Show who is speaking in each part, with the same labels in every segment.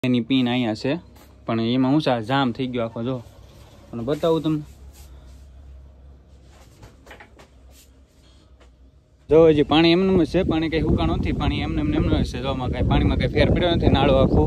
Speaker 1: એની pin અહીંયા છે પણ એમાં હું જામ થઈ ગયો આખો જો અને બતાવું તમને જો હજી પાણી એમનું છે પાણી કઈ હુકાણ નથી પાણી એમને છે જો આમાં કઈ પાણીમાં કઈ ફેર પડ્યો નથી નાળું આખું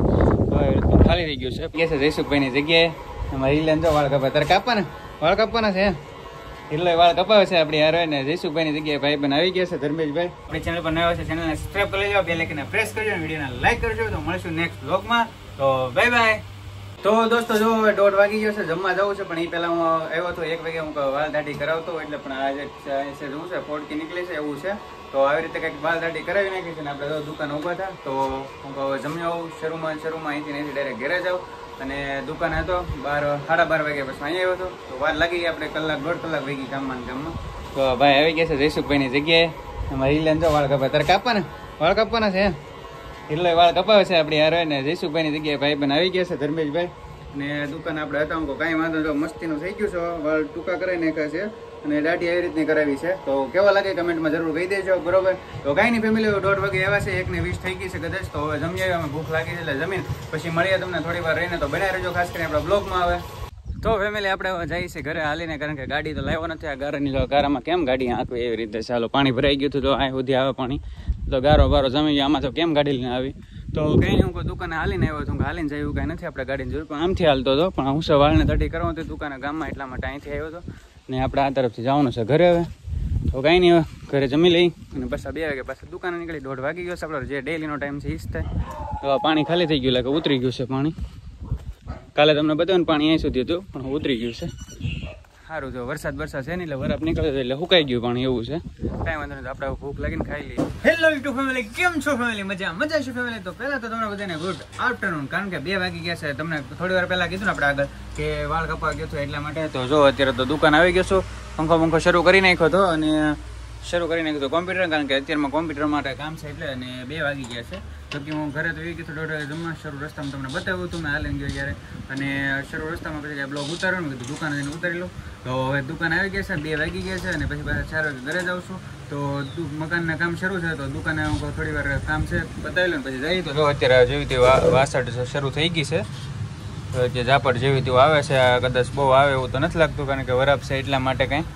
Speaker 1: ખાલી થઈ ગયું છે કે છે જયસુખભાઈની જગ્યાએ અમારે ઈલેન જો વાળ કાપવા તારે કાપવાના છે એટલે વાળ કપાવે છે આપણી યાર ને જયસુખભાઈની જગ્યાએ ભાઈ બન આવી ગયા છે ધર્મેશભાઈ આપણી ચેનલ પર નવા છે ચેનલને સબસ્ક્રાઇબ કરી લેજો બે લાઈકને પ્રેસ કરજો વિડીયોને લાઈક કરજો તો મળશું નેક્સ્ટ વ્લોગમાં તો બાય બાય તો દોસ્તો જો 1:30 વાગી ગયો છે જમવા જવું છે પણ એ પહેલા હું આવ્યો હતો 1 વાગે હું વાળ દાઢી કરાવતો એટલે પણ આજે શું છે ફોડકી નીકળી છે એવું છે તો આવી રીતે કંઈક વાળ દાઢી કરાવી નાખી છે ને આપણે દુકાન ઊભા હતા તો હું જમી આવું શરૂમાં અહીંથી ડાયરેક્ટ ઘરે જાઉં અને દુકાન હતો 12:30 વાગ્યા પછી અહીંયા આવ્યો હતો તો વાર લાગી ગઈ આપણે દોઢ કલાક વાગી ગામમાં તો ભાઈ આવી ગયા છે જયસુખભાઈની જગ્યાએ એમાં ઈલેન જો વાળ કાપવા તારે કાપવાના છે એટલે વાળ કપાવે છે આપણી યાર ને જયસુખભાઈની જગ્યાએ ભાઈ બન આવી ગયા છે ધર્મેશભાઈ અને દુકાન આપણે હતા હું કાંઈ વાંધો જો મસ્તીનું થઈ ગયું છે વાળ ટૂંકા કરાવી નાખ્યા છે અને દાઢી આવી રીતની કરાવી છે તો કેવા લાગે કમેન્ટમાં જરૂર કહી દેજો બરોબર તો કાંઈ નહીં ફેમિલી 1:30 વાગે આવ્યા છે 1:20 થઈ ગઈ છે કદાચ તો હવે જમી આવ્યા અમે ભૂખ લાગી છે એટલે જમીન પછી મળીએ તમને થોડી વાર રહીને તો બનાવી રહેજો ખાસ કરીને આપણા બ્લોગમાં આવે તો ફેમિલી આપણે જઈએ છીએ ઘરે હાલીને કારણ કે ગાડી તો લાવ્યો નથી આ ગારામાં કેમ ગાડી આંકવી એવી રીતે ચાલો પાણી ભરાઈ ગયું હતું તો આ સુધી આવે પાણી તો ગારો બારો જમી ગયો આમાં તો કેમ ગાડી લઈને આવી તો કંઈ નહીં હું કોઈ દુકાને હાલીને આવ્યો છું હાલીને જાય એવું કાંઈ નથી આપણે ગાડીની જરૂર પણ આમથી હાલતો હતો પણ હું વાળને દાઢી કરવો હતો દુકાને ગામમાં એટલા માટે અહીંથી આવ્યો હતો ને આપણે આ તરફથી જવાનું છે ઘરે હવે તો કાંઈ નહીં હવે ઘરે જમી લઈ અને પાછા 2 વાગે પાછા દુકાને નીકળી 1:30 વાગી ગયો છે આપણો જે ડેલીનો ટાઈમ છે એ જ થાય તો પાણી ખાલી થઈ ગયું એટલે ઉતરી ગયું છે પાણી કાલે તમને બતાવ્યું ને પાણી અહીં સુધી હતું પણ ઉતરી ગયું છે સારું જો વરસાદ છે ને એટલે વરાપ નીકળે એટલે સુકાઈ ગયું પાણી એવું છે કાંઈ વાંધો નહીં આપણે ભૂખ લાગીને ખાઈ લઈએ હેલો યુટ્યુબ ફેમિલી કેમ છો ફેમિલી મજા છે ફેમિલી તો પહેલા તો તમને બધાને ગુડ આફ્ટરનૂન કારણ કે 2 વાગી ગયા છે તમને થોડી વાર પહેલા કીધું ને આપણે આગળ કે વાળ કપાવા ગયો હતો એટલા માટે તો જો અત્યારે તો દુકાન આવી ગયો છું પંખો શરૂ કરી નાખ્યો હતો અને કોમ્પ્યુટર કારણ કે અત્યારમાં કોમ્પ્યુટર માટે કામ છે એટલે અને 2 વાગી ગયા છે તો કે હું ઘરે તો એવી ગયો 1:30 વાગે જમવા શરૂ રસ્તામાં તમને બતાવ્યું હતું મેં હાલીને ગયો જ્યારે અને શરૂ રસ્તામાં પછી બ્લોગ ઉતાર્યો ને કીધું દુકાને જઈને ઉતારી લો તો હવે દુકાન આવી ગયા છે 2 વાગી ગયા છે અને પછી પાછા 4 વાગે ઘરે જાઉં છું તો મકાનના કામ શરૂ છે તો દુકાને હું થોડી વાર કામ છે બતાવી લો ને પછી જઈએ તો જો અત્યારે જેવી તે વાસળ શરૂ થઈ ગઈ છે જે ઝાપડ જેવી તેવું આવે છે કદાચ બહુ આવે એવું તો નથી લાગતું કારણ કે વરાપ છે એટલા માટે કંઈ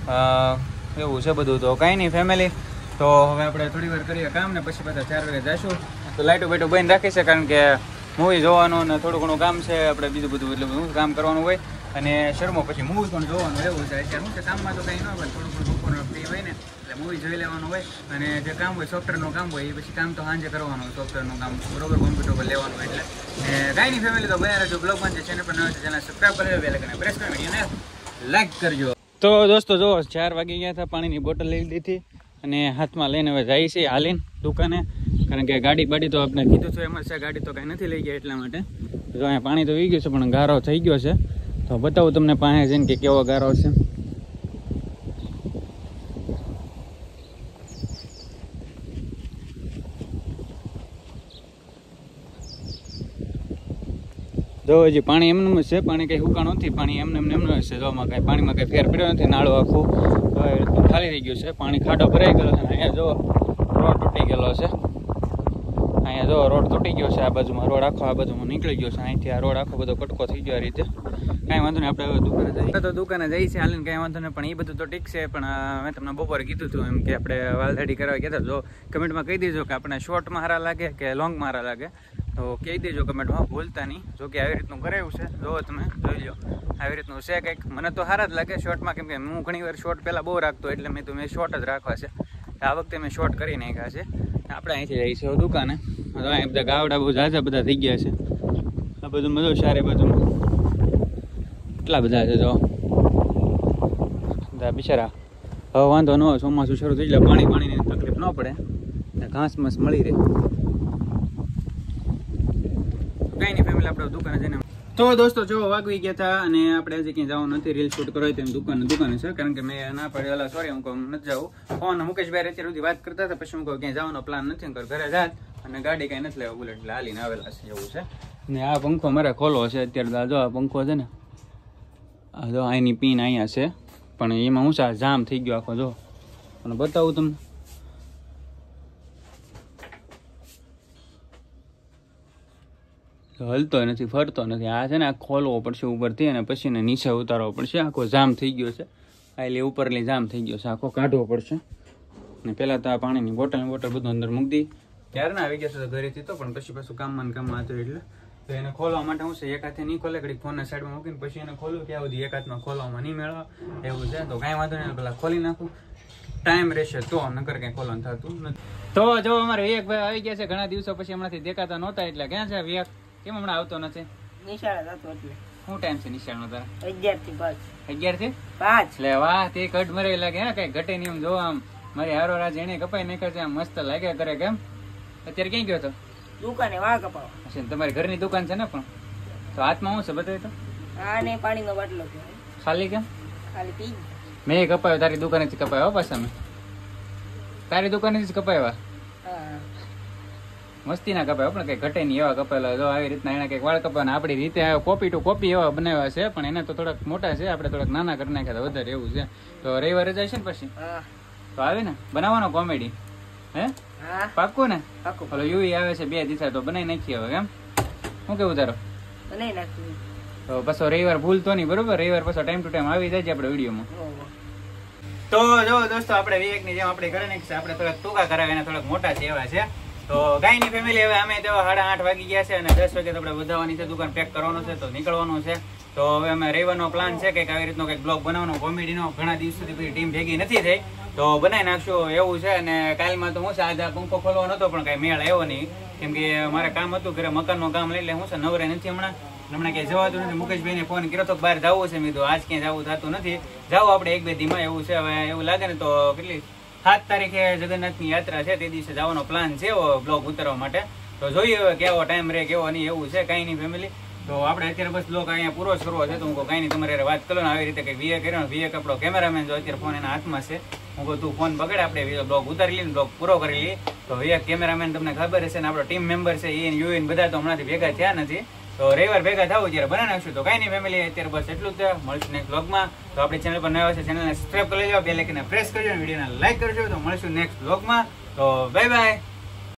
Speaker 1: એવું છે બધું તો કાંઈ નહીં ફેમિલી તો હવે આપણે થોડી વાર કરીએ કામ ને પછી બધા 4 વાગે જઈશું તો લાઇટો બાઇટો બંધ રાખી છે કારણ કે મૂવી જોવાનું ને થોડું ઘણું કામ છે આપણે બીજું બધું એટલે બધું કામ કરવાનું હોય અને શરૂમાં પછી મૂવી પણ જોવાનું એવું છે અત્યારે શું છે કામમાં તો કંઈ ન હોય થોડું બપોરનું ફ્રી હોય ને એટલે મૂવી જોઈ લેવાનું હોય અને જે કામ હોય સોફ્ટવેરનું કામ હોય એ પછી કામ તો સાંજે કરવાનું હોય સોફ્ટવેરનું કામ બરોબર કોમ્પ્યુટર પર લેવાનું હોય એટલે કાંઈ નહીં ફેમિલી તો બને રહેજો બ્લોગમાં જે ચેનલ પર ન હોય ચેનલ સબસ્ક્રાઈબ કરી દેજો એટલે પ્રેસ કરી વિડીયોને લાઈક કરજો તો દોસ્તો જો 4 વાગી ગયા હતા પાણીની બોટલ લઈ લીધી અને હાથમાં લઈને હવે જઈએ છીએ હાલીને દુકાને કારણ કે ગાડી બાડી તો આપણે કીધું છે એમ જ છે ગાડી તો કાંઈ નથી લઈ ગયા એટલા માટે જો અહીંયા પાણી તો વી ગયું છે પણ ગારો થઈ ગયો છે તો બતાવું તમને પાસે જઈને કે કેવો ગારો છે જો હજી પાણી એમનું છે પાણી કંઈ હુકાણ નથી પાણી એમને છે જોમાં કાંઈ પાણીમાં કંઈ ફેર પડ્યો નથી નાળું આખું ખાલી થઈ ગયું છે પાણી ખાડો ભરાઈ ગયેલો છે અહીંયા જો રોડ તૂટી ગયેલો છે અહીંયા જો રોડ તૂટી ગયો છે આ બાજુમાં રોડ આખો આ બાજુમાં નીકળી ગયો છે અહીંથી આ રોડ આખો બધો કટકો થઈ ગયો આ રીતે કાંઈ વાંધો નહીં આપણે દુકાને જઈએ તો દુકાને જઈએ છીએ હાલીને કાંઈ વાંધો નહીં પણ એ બધું તો ઠીક છે પણ મેં તમને બપોરે કીધું હતું એમ કે આપણે વાળ દાઢી કરાવી કહેતા જો કમેન્ટમાં કહી દેજો કે આપણે શોર્ટમાં સારા લાગે કે લોંગમાં સારા લાગે તો કહી દેજો કમેન્ટમાં ભૂલતા નહીં જો કે આવી રીતનું કરાવ્યું છે જો તમે જોઈ લો આવી રીતનું છે કંઈક મને તો સારા જ લાગે શોર્ટમાં કેમ કે હું ઘણી વાર શોર્ટ પહેલાં બહુ રાખતો એટલે મેં શોર્ટ જ રાખવા છે આ વખતે મેં શોર્ટ કરી નાખ્યા છે આપણે અહીંથી જઈએ છીએ દુકાને તો અહીં બધા ગાવડા બહુ ઝાઝા બધા થઈ ગયા છે આ બધું મજો સારે બાજુમાં કેટલા બધા છે જો બિચારા હવે વાંધો ન હોય ચોમાસું શરૂ થઈ જાય પાણીની તકલીફ ન પડે ઘાસ મસ મળી રહે કંઈ નહીં ફેમિલી આપણે દુકાને જઈને તો દોસ્તો જો વાગવી ગયા હતા અને આપણે હજી ક્યાંય જવાનું નથી રીલ શૂટ કરવા તેમ દુકાને છે કારણ કે મેં ના પડેલા સોરી હું કહું નથી જાઉં ફોન મુકેશભાઈ અત્યાર સુધી વાત કરતા હતા પછી હું કહું ક્યાંય જવાનો પ્લાન નથી ઘરે જાત અને ગાડી કાંઈ નથી લેવા બુલેટ એટલે હાલીને આવેલા છે એવું છે ને આ પંખો મારે ખોલો છે અત્યારે જો આ પંખો છે ને આ જો અહીંની પિન અહીંયા છે પણ એમાં હું જામ થઈ ગયો આખો જો અને બતાવું તમને હલતો નથી, ફરતો નથી. આ છે ને આ ખોલવો પડશે ઉપરથી અને પછી ને નીચે ઉતારવો પડશે. આખો જામ થઈ ગયો છે, એટલે ઉપરલી જામ થઈ ગયો છે, આખો કાઢવો પડશે. ને પહેલાં તો આ પાણીની બોટલ બધું અંદર મૂકી દી. ક્યારના આવી ગયા છે તો ઘરેથી તો, પણ પછી પાછું કામમાં હતું એટલે તો એને ખોલવા માટે હું છે એક હાથે નહીં ખોલે, ઘડી ફોનના સાઈડમાં મૂકીને પછી એને ખોલું ત્યાં સુધી એક હાથમાં ખોલવામાં નહીં મેળવા એવું છે. તો કાંઈ વાંધો નહીં, પેલા ખોલી નાખું, ટાઈમ રહેશે તો, નકર કંઈ ખોલવાનું થતું નથી. તો જો અમારે વિવેકભાઈ આવી ગયા છે, ઘણા દિવસો પછી હમણાંથી દેખાતા નહોતા, એટલે ક્યાં છે વિવેક? કેમ હમણાં આવતો નથી?
Speaker 2: નિશાળ હતો એટલે.
Speaker 1: શું ટાઈમ છે નિશાળનો તારા?
Speaker 2: 11 થી 5.
Speaker 1: 11 થી
Speaker 2: 5.
Speaker 1: લે વાહ, તે કટ મરે લાગે હે, કઈ ઘટે નહીં. આમ જો આમ મારી હારો રાજ એને કપાઈ નાખ્યો છે, આમ મસ્ત લાગ્યા કરે. કેમ અત્યારે ક્યાં ગયો હતો?
Speaker 2: દુકાને વાળ કપાવા.
Speaker 1: હશે ને, તમારી ઘરની દુકાન છે ને? પણ તો હાથમાં શું છે બતાવી તો?
Speaker 2: આ ને પાણીનો બાટલો છે.
Speaker 1: ખાલી કેમ?
Speaker 2: ખાલી પી.
Speaker 1: મેં કપાયો તારી દુકાનેથી કપાયો પાછા, મેં તારી દુકાનેથી જ કપાવ્યા.
Speaker 2: હા
Speaker 1: મસ્તી ના કપાય પણ કઈ ઘટે નહીં એવા કપાયેલા. જો આવી રીતના એને કઈક વાળ કપાવાના આપણી રીતે કોપી ટુ કોપી એવા બનાવ્યા છે, પણ એને તો થોડાક મોટા છે, આપણે થોડાક નાના કરી નાખ્યા વધારે એવું છે. તો રવિવારે જાય છે ને પછી તો આવે ને બનાવવાનો કોમેડી, હે પાક્કું ને? હલો યુવી આવે છે 2 દિવસ તો બનાવી નાખીએ હવે. કેમ શું કેવું તારો?
Speaker 2: બનાવી નાખી
Speaker 1: તો પાછો રવિવાર ભૂલતો નહીં, બરોબર? રવિવાર પાછો ટાઈમ ટુ ટાઈમ આવી જાય છે આપણે વિડીયોમાં. તો જો દોસ્તો આપણે વિવેકની જેમ આપણે કરી નાખીએ, આપણે થોડાક ટૂંકા કરાવે એને થોડાક મોટા છે એવા છે. તો ગાયની ફેમિલી હવે અમે તો 8:30 વાગી ગયા છે અને 10 વાગે તો આપણે વધારવાની છે, દુકાન પેક કરવાનું છે, તો નીકળવાનું છે. તો હવે અમે રવિવારનો પ્લાન છે કંઈક આવી રીતનો કંઈક બ્લોગ બનાવવાનો કોમેડીનો. ઘણા દિવસ સુધી પછી ટીમ ભેગી નથી થઈ તો બનાવી નાખશું એવું છે. અને કાલમાં તો હું છે આજે પંખો ખોલવાનો હતો પણ કઈ મેળ આવ્યો નહીં, કેમ કે મારે કામ હતું ઘરે, મકાનનું કામ લઈ, એટલે હું છે નવરે નથી હમણાં ક્યાંય જવાતું નથી. મુકેશભાઈને ફોન કર્યો તો બહાર જવું છે, મેં કીધું આજ ક્યાંય જવું થતું નથી, જાવ આપણે 1-2 દીમાં એવું છે. હવે એવું લાગે ને તો કેટલી 7 તારીખે જગન્નાથની યાત્રા છે, તે દિવસે જવાનો પ્લાન છે બ્લોગ ઉતારવા માટે. તો જોઈએ હવે કેવો ટાઈમ રહે કેવો નહીં, એવું છે. કાંઈ નહીં ફેમિલી, તો આપણે અત્યારે બસ બ્લોગ અહીંયા પૂરો જ કરવો છે. તો હું કાંઈ નહીં તમારે વાત કરો ને આવી રીતે કંઈક વીએ કર્યો. વીએ આપણો કેમેરામેન જો અત્યારે ફોન એના હાથમાં છે, હું કહું તું ફોન પકડે, આપણે બ્લોગ ઉતારી લઈએ, બ્લોગ પૂરો કરી લઈએ. તો વીએ કેમેરામેન તમને ખબર હશે ને, આપણો ટીમ મેમ્બર છે એ યુએન બધા તો હમણાંથી ભેગા થયા નથી, તો રવિવાર ભેગા થવું ત્યારે બનાવી નાખશું. તો કાંઈ નહીં ફેમિલી, અત્યારે બસ એટલું જ છે. મળશું નેક્સ્ટ બ્લોગમાં. તો આપણી ચેનલ પર નવા છે, ચેનલને સબસ્ક્રાઈબ કરી લેજો, બેલ આઇકનને પ્રેસ કરજો, વિડીયોને લાઈક કરજો. તો મળશું નેક્સ્ટ બ્લોગમાં. તો બાય બાય.